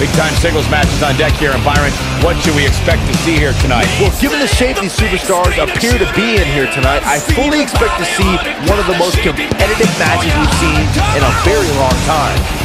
big-time singles matches on deck here. And Byron, what should we expect to see here tonight? Well, given the shape these superstars appear to be in here tonight, I fully expect to see one of the most competitive matches we've seen in a very long time.